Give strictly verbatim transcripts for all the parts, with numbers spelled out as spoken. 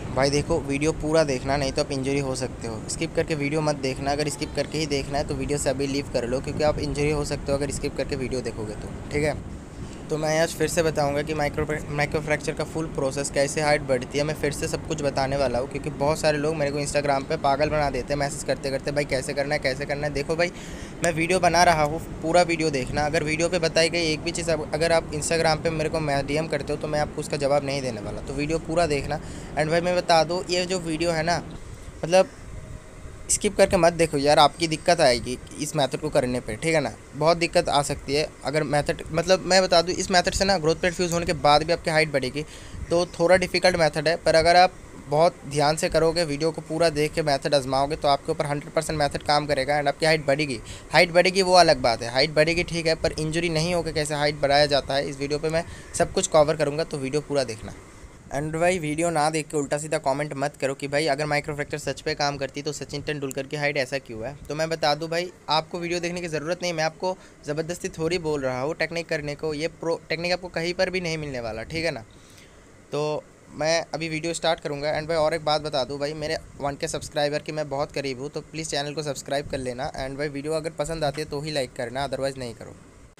भाई देखो, वीडियो पूरा देखना, नहीं तो आप इंजरी हो सकते हो। स्किप करके वीडियो मत देखना। अगर स्किप करके ही देखना है तो वीडियो से अभी लीव कर लो, क्योंकि आप इंजरी हो सकते हो अगर स्किप करके वीडियो देखोगे तो। ठीक है। तो मैं आज फिर से बताऊंगा कि माइक्रो माइक्रो फ्रैक्चर का फुल प्रोसेस, कैसे हाइट बढ़ती है। मैं फिर से सब कुछ बताने वाला हूँ, क्योंकि बहुत सारे लोग मेरे को इंस्टाग्राम पे पागल बना देते हैं मैसेज करते करते, भाई कैसे करना है कैसे करना है। देखो भाई, मैं वीडियो बना रहा हूँ, पूरा वीडियो देखना। अगर वीडियो पे बताई गई एक भी चीज़ अगर आप इंस्टाग्राम पे मेरे को मैं डी एम करते हो तो मैं आपको उसका जवाब नहीं देने वाला। तो वीडियो पूरा देखना। एंड भाई मैं बता दूँ, ये जो वीडियो है ना, मतलब स्किप करके मत देखो यार, आपकी दिक्कत आएगी इस मेथड को करने पे। ठीक है ना, बहुत दिक्कत आ सकती है अगर मेथड, मतलब मैं बता दूँ, इस मेथड से ना ग्रोथ प्लेट फ्यूज़ होने के बाद भी आपकी हाइट बढ़ेगी। तो थोड़ा डिफिकल्ट मेथड है, पर अगर आप बहुत ध्यान से करोगे, वीडियो को पूरा देख के मेथड आजमाओगे, तो आपके ऊपर हंड्रेड परसेंट मेथड काम करेगा एंड आपकी हाइट बढ़ेगी। हाइट बढ़ेगी वो अलग बात है, हाइट बढ़ेगी ठीक है, पर इंजरी नहीं होकर कैसे हाइट बढ़ाया जाता है, इस वीडियो पे मैं सब कुछ कवर करूँगा। तो वीडियो पूरा देखना। एंड भाई वीडियो ना देख के उल्टा सीधा कमेंट मत करो कि भाई अगर माइक्रो फ्रैक्चर सच पे काम करती तो सचिन तेंदुलकर की हाइट ऐसा क्यों है। तो मैं बता दूं भाई, आपको वीडियो देखने की ज़रूरत नहीं, मैं आपको ज़बरदस्ती थोड़ी बोल रहा हूँ टेक्निक करने को। ये प्रो टेक्निक आपको कहीं पर भी नहीं मिलने वाला। ठीक है ना। तो मैं अभी वीडियो स्टार्ट करूँगा। एंड भाई और एक बात बता दूँ भाई, मेरे वन के सब्सक्राइबर की मैं बहुत करीब हूँ, तो प्लीज़ चैनल को सब्सक्राइब कर लेना। एंड भाई वीडियो अगर पसंद आती है तो ही लाइक करना, अदरवाइज़ नहीं करो।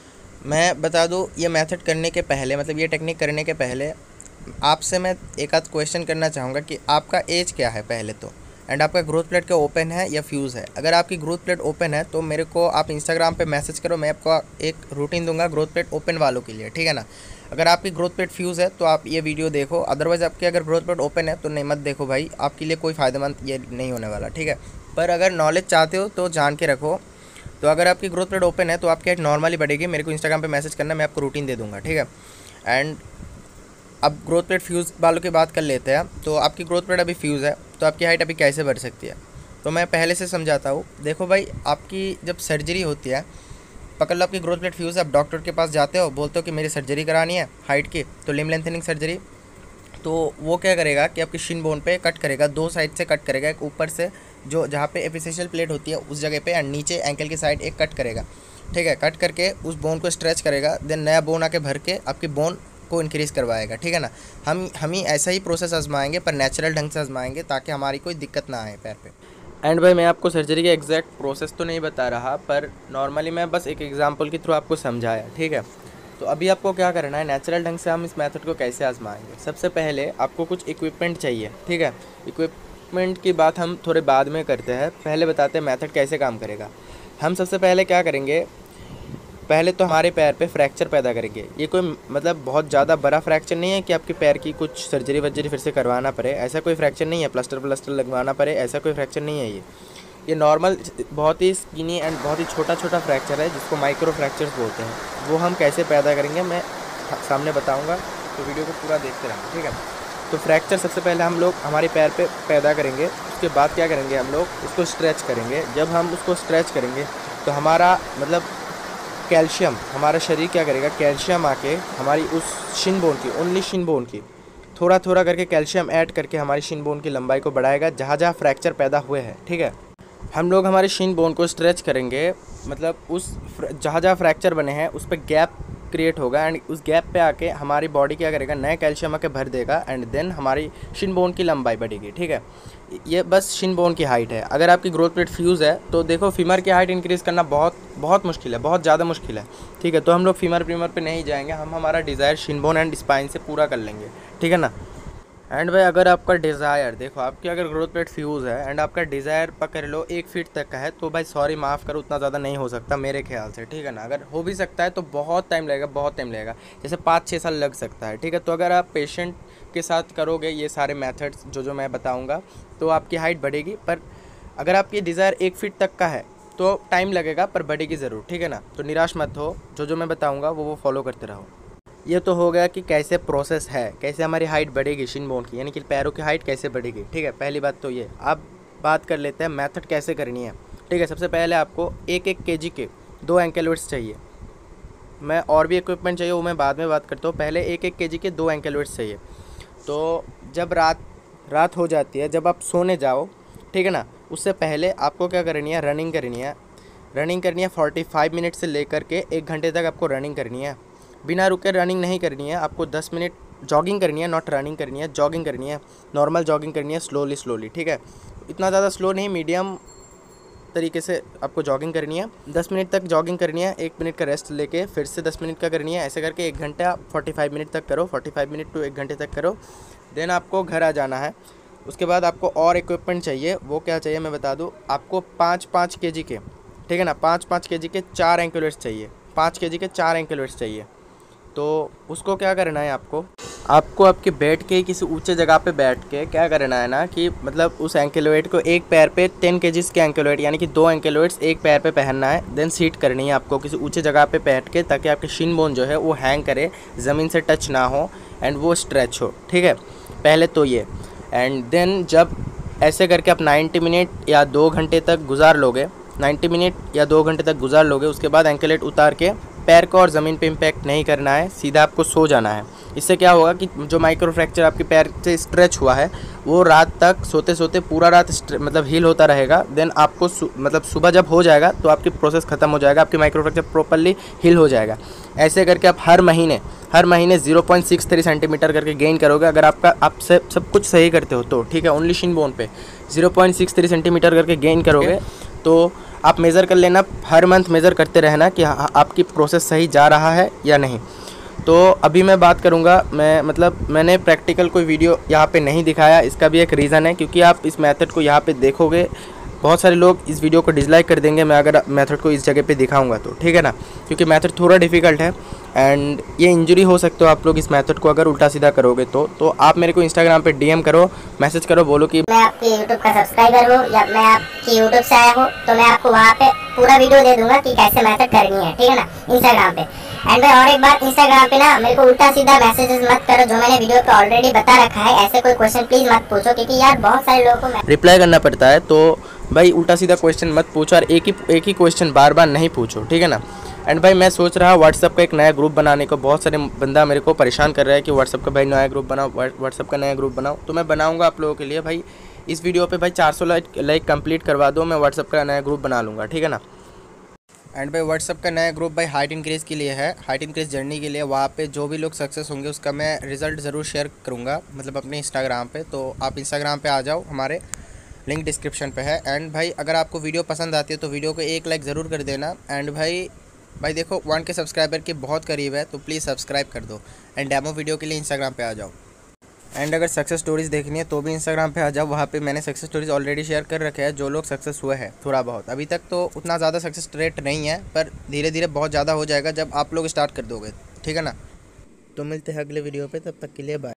मैं बता दूँ, ये मेथड करने के पहले, मतलब ये टेक्निक करने के पहले आपसे मैं एक आध क्वेश्चन करना चाहूँगा कि आपका एज क्या है पहले तो, एंड आपका ग्रोथ प्लेट क्या ओपन है या फ्यूज़ है। अगर आपकी ग्रोथ प्लेट ओपन है तो मेरे को आप इंस्टाग्राम पे मैसेज करो, मैं आपको एक रूटीन दूंगा ग्रोथ प्लेट ओपन वालों के लिए। ठीक है ना। अगर आपकी ग्रोथ प्लेट फ्यूज़ है तो आप ये वीडियो देखो, अदरवाइज़ आपकी अगर ग्रोथ प्लेट ओपन है तो नहीं मत देखो भाई, आपके लिए कोई फ़ायदेमंद ये नहीं होने वाला। ठीक है। पर अगर नॉलेज चाहते हो तो जान के रखो। तो अगर आपकी ग्रोथ प्लेट ओपन है तो आपकी हाइट नॉर्मली बढ़ेगी, मेरे को इंस्टाग्राम पे मैसेज करना, मैं आपको रूटीन दे दूंगा। ठीक है। एंड अब ग्रोथ प्लेट फ्यूज़ वालों की बात कर लेते हैं। तो आपकी ग्रोथ प्लेट अभी फ्यूज़ है तो आपकी हाइट अभी कैसे बढ़ सकती है, तो मैं पहले से समझाता हूँ। देखो भाई, आपकी जब सर्जरी होती है, पकड़ लो आपकी ग्रोथ प्लेट फ्यूज़ है, आप डॉक्टर के पास जाते हो, बोलते हो कि मेरी सर्जरी करानी है हाइट की, तो लिम लेंथनिंग सर्जरी। तो वो क्या करेगा कि आपकी शिन बोन पे कट करेगा, दो साइड से कट करेगा, एक ऊपर से जो जहाँ पे एपिफिशियल प्लेट होती है उस जगह पे, एंड नीचे एंकल की साइड एक कट करेगा। ठीक है। कट करके उस बोन को स्ट्रेच करेगा, देन नया बोन आके भर के आपकी बोन को इंक्रीज़ करवाएगा। ठीक है ना। हम हम ही ऐसा ही प्रोसेस आजमाएंगे, पर नेचुरल ढंग से आजमाएंगे ताकि हमारी कोई दिक्कत ना आए पैर पे। एंड भाई मैं आपको सर्जरी का एग्जैक्ट प्रोसेस तो नहीं बता रहा, पर नॉर्मली मैं बस एक एग्जांपल के थ्रू आपको समझाया। ठीक है। तो अभी आपको क्या करना है, नेचुरल ढंग से हम इस मेथड को कैसे आजमाएंगे। सबसे पहले आपको कुछ इक्विपमेंट चाहिए। ठीक है। इक्विपमेंट की बात हम थोड़े बाद में करते हैं, पहले बताते हैं मेथड कैसे काम करेगा। हम सबसे पहले क्या करेंगे, पहले तो हमारे पैर पे फ्रैक्चर पैदा करेंगे। ये कोई मतलब बहुत ज़्यादा बड़ा फ्रैक्चर नहीं है कि आपके पैर की कुछ सर्जरी वर्जरी फिर से करवाना पड़े, ऐसा कोई फ्रैक्चर नहीं है, प्लास्टर प्लास्टर लगवाना पड़े, ऐसा कोई फ्रैक्चर नहीं है। ये ये नॉर्मल बहुत ही स्किनी एंड बहुत ही छोटा छोटा फ्रैक्चर है, जिसको माइक्रो फ्रैक्चर्स बोलते हैं। वो हम कैसे पैदा करेंगे मैं सामने बताऊँगा, तो वीडियो को पूरा देखते रहना। ठीक है। तो फ्रैक्चर सबसे पहले हम लोग हमारे पैर पे पैदा करेंगे, उसके बाद क्या करेंगे, हम लोग उसको स्ट्रेच करेंगे। जब हम उसको स्ट्रेच करेंगे तो हमारा मतलब कैल्शियम, हमारा शरीर क्या करेगा, कैल्शियम आके हमारी उस शिन बोन की, ओनली शिन बोन की, थोड़ा थोड़ा करके कैल्शियम ऐड करके हमारी शिन बोन की लंबाई को बढ़ाएगा जहाँ जहाँ फ्रैक्चर पैदा हुए हैं। ठीक है। हम लोग हमारे शिन बोन को स्ट्रेच करेंगे, मतलब उस जहाँ जहाँ फ्रैक्चर बने हैं उस पर गैप क्रिएट होगा, एंड उस गैप पे आके हमारी बॉडी क्या करेगा, नया कैल्शियम आके भर देगा, एंड देन हमारी शिन बोन की लंबाई बढ़ेगी। ठीक है। ये बस शिन बोन की हाइट है। अगर आपकी ग्रोथ प्लेट फ्यूज़ है तो देखो, फीमर की हाइट इंक्रीज़ करना बहुत बहुत मुश्किल है, बहुत ज़्यादा मुश्किल है। ठीक है। तो हम लोग फीमर प्रीमर पे नहीं जाएंगे, हम हमारा desire shin bone and spine से पूरा कर लेंगे। ठीक है ना। एंड भाई अगर आपका डिज़ायर, देखो आपकी अगर ग्रोथ प्लेट फ्यूज़ है एंड आपका डिज़ायर पकड़ लो एक फीट तक का है, तो भाई सॉरी माफ़ करो, उतना ज़्यादा नहीं हो सकता मेरे ख्याल से। ठीक है ना। अगर हो भी सकता है तो बहुत टाइम लगेगा, बहुत टाइम लगेगा, जैसे पाँच छः साल लग सकता है। ठीक है। तो अगर आप पेशेंट के साथ करोगे ये सारे मेथड्स जो जो मैं बताऊँगा, तो आपकी हाइट बढ़ेगी। पर अगर आपकी डिज़ायर एक फीट तक का है तो टाइम लगेगा, पर बढ़ेगी ज़रूर। ठीक है ना। तो निराश मत हो, जो जो मैं बताऊँगा वो वो फॉलो करते रहो। ये तो हो गया कि कैसे प्रोसेस है, कैसे हमारी हाइट बढ़ेगी शिन बोन की, यानी कि पैरों की हाइट कैसे बढ़ेगी। ठीक है। पहली बात तो ये। अब बात कर लेते हैं मेथड कैसे करनी है। ठीक है। सबसे पहले आपको एक एक केजी के दो एंकल वेट्स चाहिए। मैं और भी इक्विपमेंट चाहिए वो मैं बाद में बात करता हूँ, पहले एक एक केजी के दो एंकल वेट्स चाहिए। तो जब रात रात हो जाती है, जब आप सोने जाओ, ठीक है ना, उससे पहले आपको क्या करनी है, रनिंग करनी है। रनिंग करनी है फोर्टी फाइव मिनट से लेकर के एक घंटे तक आपको रनिंग करनी है। बिना रुके रनिंग नहीं करनी है, आपको दस मिनट जॉगिंग करनी है, नॉट रनिंग करनी है, जॉगिंग करनी है, नॉर्मल जॉगिंग करनी है, स्लोली स्लोली, ठीक है। इतना ज़्यादा स्लो नहीं, मीडियम तरीके से आपको जॉगिंग करनी है। दस मिनट तक जॉगिंग करनी है, एक मिनट का रेस्ट लेके फिर से दस मिनट का करनी है। ऐसे करके एक घंटा पैंतालीस मिनट तक करो, पैंतालीस मिनट टू एक घंटे तक करो। देन आपको घर आ जाना है। उसके बाद आपको और इक्विपमेंट चाहिए। वो क्या चाहिए मैं बता दूँ आपको, पाँच पाँच के जी के, ठीक है ना, पाँच पाँच के जी के चार एंकल वेट्स चाहिए, पाँच के जी के चार एंकल वेट्स चाहिए। तो उसको क्या करना है आपको आपको आपके बैठ के किसी ऊंचे जगह पे बैठ के क्या करना है ना कि मतलब उस एंकल वेट को एक पैर पे टेन केजीज के एंकल वेट यानी कि दो एंकल वेट्स एक पैर पे पहनना है। देन सीट करनी है आपको किसी ऊंचे जगह पे बैठ के, ताकि आपके शिन बोन जो है वो हैंग करे, ज़मीन से टच ना हो एंड वो स्ट्रेच हो, ठीक है। पहले तो ये, एंड देन जब ऐसे करके आप नाइन्टी मिनट या दो घंटे तक गुजार लोगे, नाइन्टी मिनट या दो घंटे तक गुजार लोगे, उसके बाद एंकल वेट उतार के पैर को और ज़मीन पे इम्पैक्ट नहीं करना है, सीधा आपको सो जाना है। इससे क्या होगा कि जो माइक्रो फ्रैक्चर आपके पैर से स्ट्रेच हुआ है वो रात तक सोते सोते पूरा रात मतलब हील होता रहेगा। देन आपको मतलब सुबह जब हो जाएगा तो आपकी प्रोसेस ख़त्म हो जाएगा, आपकी माइक्रो फ्रैक्चर प्रॉपर्ली हील हो जाएगा। ऐसे करके आप हर महीने हर महीने zero point six three centimetre करके गेन करोगे, अगर आपका आप सब सब कुछ सही करते हो तो, ठीक है। ओनली शिन बोन पे zero point six three centimetre करके गेन करोगे तो आप मेज़र कर लेना, हर मंथ मेज़र करते रहना कि आपकी प्रोसेस सही जा रहा है या नहीं। तो अभी मैं बात करूंगा, मैं मतलब मैंने प्रैक्टिकल कोई वीडियो यहाँ पे नहीं दिखाया, इसका भी एक रीज़न है, क्योंकि आप इस मेथड को यहाँ पे देखोगे बहुत सारे लोग इस वीडियो को डिसलाइक कर देंगे मैं अगर मेथड को इस जगह पे दिखाऊंगा तो, ठीक है ना, क्योंकि मेथड थोड़ा डिफ़िकल्ट है एंड ये इंजरी हो सकते हो आप लोग इस मेथड को अगर उल्टा सीधा करोगे तो। तो आप मेरे को इंस्टाग्राम पे डीएम करो, मैसेज करो, बोलो कि मैं आपके यूट्यूब का सब्सक्राइबर हूँ या मैं आपकी यूट्यूब से आया हूँ, तो मैं आपको वहाँ पे पूरा वीडियो दे दूंगा कि कैसे मेथड करनी है, ठीक है ना, इंस्टाग्राम पे। एंड भाई और एक बात, इंस्टाग्राम पे ना मेरे को उल्टा सीधा मैसेजेस मत करो, जो मैंने वीडियो पे ऑलरेडी बता रखा है। ऐसे कोई क्वेश्चन प्लीज मत पूछो, क्योंकि यार बहुत सारे लोगों को रिप्लाई करना पड़ता है। तो भाई उल्टा सीधा क्वेश्चन मत पूछो और एक ही एक ही क्वेश्चन बार बार नहीं पूछो, ठीक है ना। एंड भाई मैं सोच रहा हूँ व्हाट्सअप का एक नया ग्रुप बनाने को, बहुत सारे बंदा मेरे को परेशान कर रहा है कि व्हाट्सअप का भाई नया ग्रुप बनाओ, व्हाट्सअप का नया ग्रुप बनाओ। तो मैं बनाऊंगा आप लोगों के लिए। भाई इस वीडियो पे भाई चार सौ लाइक लाइक कंप्लीट करवा दो, मैं व्हाट्सअप का नया ग्रुप बना लूँगा, ठीक है ना। एंड भाई व्हाट्सअप का नया ग्रुप भाई हाइट इंक्रीज़ के लिए है, हाइट इंक्रीज़ जर्नी के लिए। वहाँ पे जो भी लोग सक्सेस होंगे उसका मैं रिज़ल्ट ज़रूर शेयर करूँगा, मतलब अपने इंस्टाग्राम पे। तो आप इंस्टाग्राम पे आ जाओ, हमारे लिंक डिस्क्रिप्शन पे है। एंड भाई अगर आपको वीडियो पसंद आती है तो वीडियो को एक लाइक ज़रूर कर देना। एंड भाई भाई देखो वन के सब्सक्राइबर के बहुत करीब है, तो प्लीज़ सब्सक्राइब कर दो। एंड डेमो वीडियो के लिए इंस्टाग्राम पे आ जाओ। एंड अगर सक्सेस स्टोरीज़ देखनी है तो भी इंस्टाग्राम पे आ जाओ, वहाँ पे मैंने सक्सेस स्टोरीज़ ऑलरेडी शेयर कर रखे हैं, जो लोग सक्सेस हुए हैं थोड़ा बहुत। अभी तक तो उतना ज़्यादा सक्सेस रेट नहीं है, पर धीरे धीरे बहुत ज़्यादा हो जाएगा जब आप लोग स्टार्ट कर दोगे, ठीक है ना। तो मिलते हैं अगले वीडियो पे, तब तक के लिए बाय।